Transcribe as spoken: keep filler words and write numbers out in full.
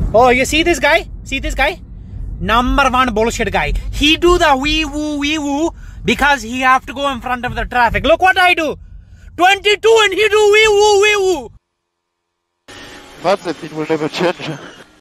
Oh, you see this guy? See this guy? Number one bullshit guy. He do the wee woo wee woo because he have to go in front of the traffic. Look what I do. twenty-two and he do wee woo wee woo. Mazepin will never change.